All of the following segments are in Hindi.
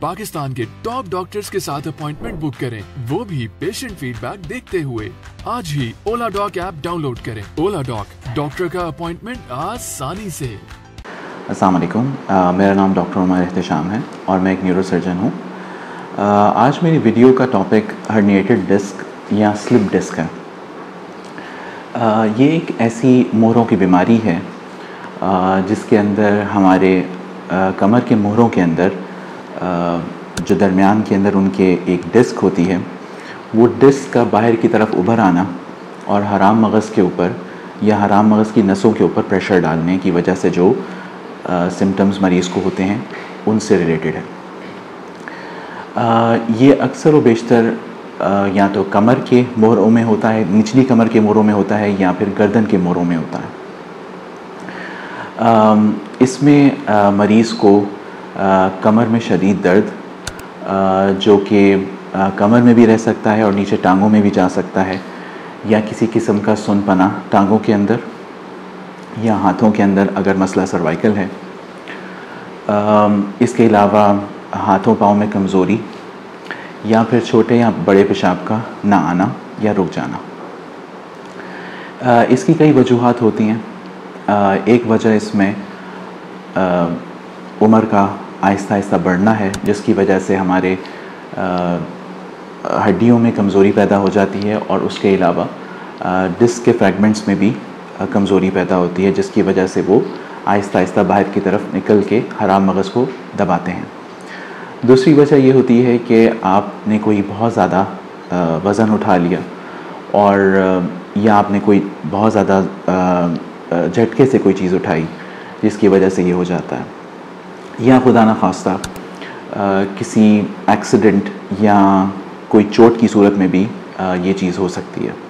पाकिस्तान के टॉप डॉक्टर्स के साथ अपॉइंटमेंट बुक करें, वो भी पेशेंट फीडबैक देखते हुए। आज ही ओला डॉक ऐप डाउनलोड करें। ओला डॉक, डॉक्टर का अपॉइंटमेंट आसानी से। अस्सलाम वालेकुम, मेरा नाम डॉक्टर उमर एहतशाम है और मैं एक न्यूरोसर्जन हूँ। आज मेरी वीडियो का टॉपिक हर्निएटेड डिस्क या स्लिप डिस्क है। ये एक ऐसी मोहरों की बीमारी है जिसके अंदर हमारे कमर के मोहरों के अंदर जो दरमियान के अंदर उनके एक डिस्क होती है, वो डिस्क का बाहर की तरफ उभर आना और हराम मगज़ के ऊपर या हराम मगज़ की नसों के ऊपर प्रेशर डालने की वजह से जो सिम्टम्स मरीज़ को होते हैं उनसे रिलेटेड है। ये अक्सर व बेशतर या तो कमर के मोहरों में होता है, निचली कमर के मोहरों में होता है या फिर गर्दन के मोहरों में होता है। इसमें मरीज़ को कमर में शदीद दर्द जो कि कमर में भी रह सकता है और नीचे टांगों में भी जा सकता है, या किसी किस्म का सुनपना टांगों के अंदर या हाथों के अंदर अगर मसला सर्वाइकल है। इसके अलावा हाथों पाँव में कमज़ोरी या फिर छोटे या बड़े पेशाब का ना आना या रुक जाना। इसकी कई वजूहात होती हैं। एक वजह इसमें उम्र का आहिस्ता आहिस्ता बढ़ना है, जिसकी वजह से हमारे हड्डियों में कमज़ोरी पैदा हो जाती है और उसके अलावा डिस्क के फ्रैगमेंट्स में भी कमज़ोरी पैदा होती है, जिसकी वजह से वो आहिस्ता आहिस्ता बाहर की तरफ निकल के हराम मगज़ को दबाते हैं। दूसरी वजह ये होती है कि आपने कोई बहुत ज़्यादा वज़न उठा लिया और या आपने कोई बहुत ज़्यादा झटके से कोई चीज़ उठाई जिसकी वजह से ये हो जाता है, या खुदा न खास्ता किसी एक्सीडेंट या कोई चोट की सूरत में भी ये चीज़ हो सकती है।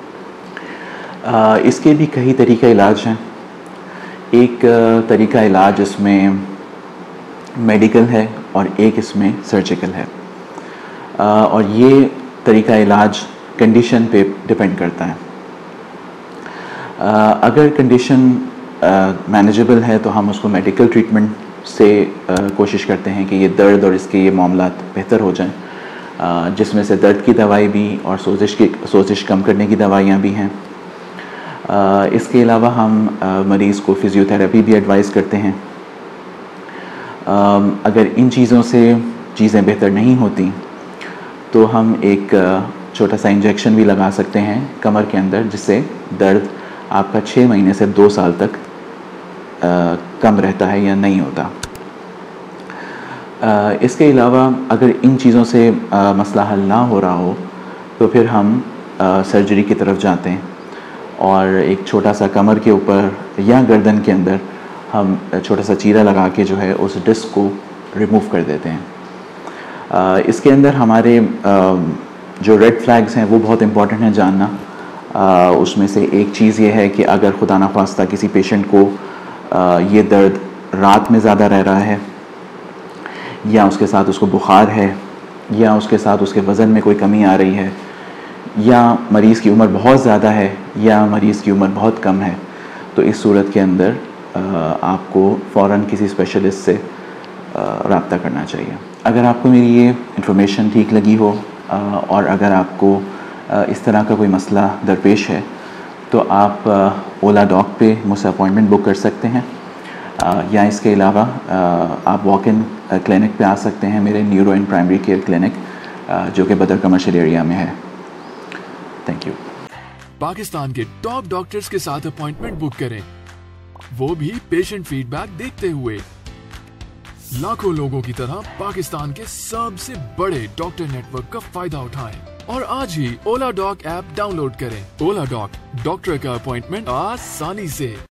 इसके भी कई तरीक़े इलाज हैं। एक तरीका इलाज इसमें मेडिकल है और एक इसमें सर्जिकल है, और ये तरीका इलाज कंडीशन पे डिपेंड करता है। अगर कंडीशन मैनेजेबल है तो हम उसको मेडिकल ट्रीटमेंट से कोशिश करते हैं कि ये दर्द और इसके ये मामलात बेहतर हो जाएं, जिसमें से दर्द की दवाई भी और सोजिश कम करने की दवाइयाँ भी हैं। इसके अलावा हम मरीज़ को फ़िज़ियोथेरेपी भी एडवाइस करते हैं। अगर इन चीज़ों से चीज़ें बेहतर नहीं होती तो हम एक छोटा सा इंजेक्शन भी लगा सकते हैं कमर के अंदर, जिससे दर्द आपका 6 महीने से 2 साल तक कम रहता है या नहीं होता। इसके अलावा अगर इन चीज़ों से मसला हल ना हो रहा हो तो फिर हम सर्जरी की तरफ जाते हैं और एक छोटा सा कमर के ऊपर या गर्दन के अंदर हम छोटा सा चीरा लगा के जो है उस डिस्क को रिमूव कर देते हैं। इसके अंदर हमारे जो रेड फ्लैग्स हैं वो बहुत इम्पॉर्टेंट हैं जानना। उसमें से एक चीज़ ये है कि अगर खुदा न ख्वास्ता किसी पेशेंट को ये दर्द रात में ज़्यादा रह रहा है, या उसके साथ उसको बुखार है, या उसके साथ उसके वज़न में कोई कमी आ रही है, या मरीज़ की उम्र बहुत ज़्यादा है या मरीज़ की उम्र बहुत कम है, तो इस सूरत के अंदर आपको फ़ौरन किसी स्पेशलिस्ट से रब्ता करना चाहिए। अगर आपको मेरी ये इन्फॉर्मेशन ठीक लगी हो और अगर आपको इस तरह का कोई मसला दरपेश है तो आप ओला डॉक पे मुझसे अपॉइंटमेंट बुक कर सकते हैं, या इसके अलावा आप वॉक इन क्लिनिक पे आ सकते हैं, मेरे neuro and primary care clinic जो कि बदर कमर्शियल एरिया में है। Thank you. पाकिस्तान के टॉप डॉक्टर्स के साथ अपॉइंटमेंट बुक करें, वो भी पेशेंट फीडबैक देखते हुए। लाखों लोगों की तरह पाकिस्तान के सबसे बड़े डॉक्टर नेटवर्क का फायदा उठाएं और आज ही ओला डॉक ऐप डाउनलोड करें। ओला डॉक, डॉक्टर का अपॉइंटमेंट आसानी से।